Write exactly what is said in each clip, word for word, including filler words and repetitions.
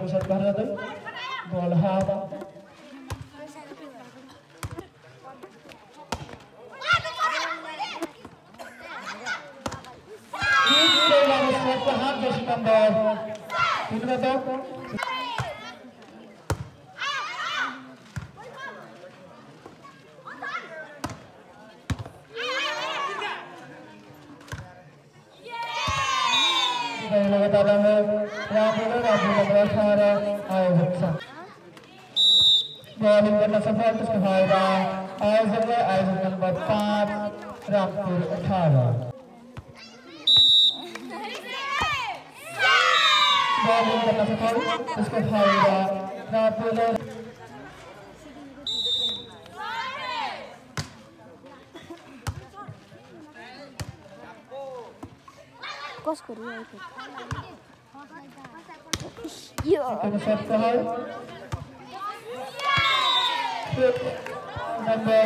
kamu satu bahasa tu, bola haba. Ini kamu satu bahasa jersey number, itu betul. लगातार में Rahul Rahul number अठारह आयोजक सा बॉलिंग करना सफल इसका फायदा आयोजक है आयोजक नंबर पाँच रामपुर अठारह बॉलिंग करना सफल इसका फायदा रामपुर कस करू आइको यो kamu satu hal number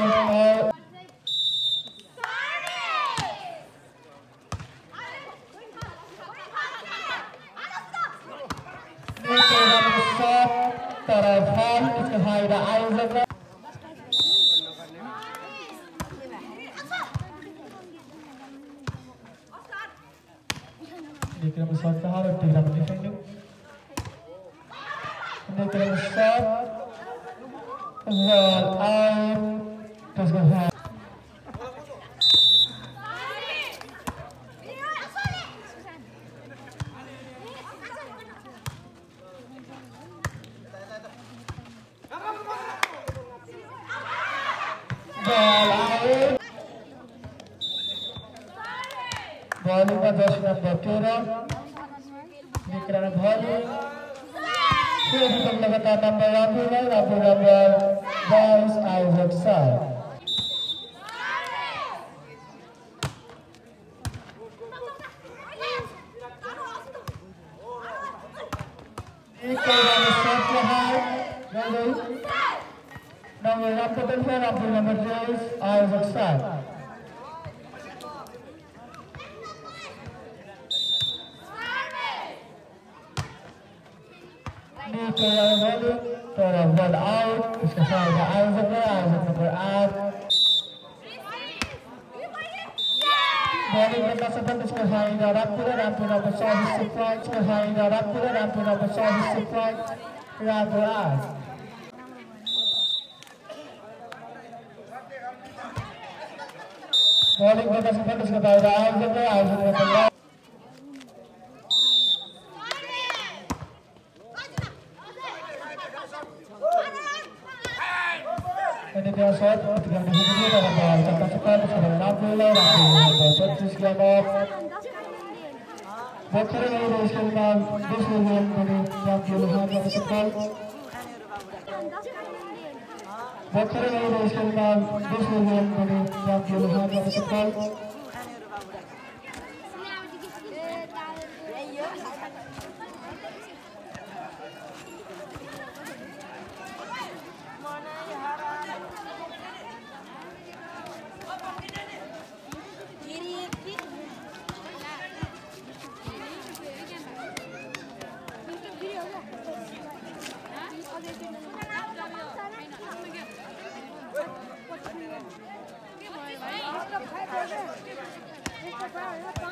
तरफ हल इसका फायदा आयोजक Nikram shot ka har Nikram defending. Nikram shot well out terus ke hal. Ball out. Bowling का दस नंबर तेरह विक्रम भाली फिर हम लगातार नंबर राहुल है राहुल नंबर बाईस आयोजक साल एक नंबर सात का है नंबर राहुल है राहुल नंबर तेईस आयोजक साल तरफ बॉल आउट इसका फायदा आयोजक है आयोजक नंबर आठ बॉलिंग करना सफल इसका फायदा रामपुर रामपुर नंबर चौबीस से पॉइंट इसका फायदा रामपुर रामपुर नंबर चौबीस से पॉइंट रामपुर आठ बॉलिंग करना सफल इसका फायदा आयोजक है आयोजक number Dia shot ketika disini dalam bawah cepat cepat sekarang Rampul Rampul putih selamat Bokar ini dari sekarang disini dari Rampul Rampul cepat Bokar ini dari sekarang disini dari Rampul Rampul cepat Apa?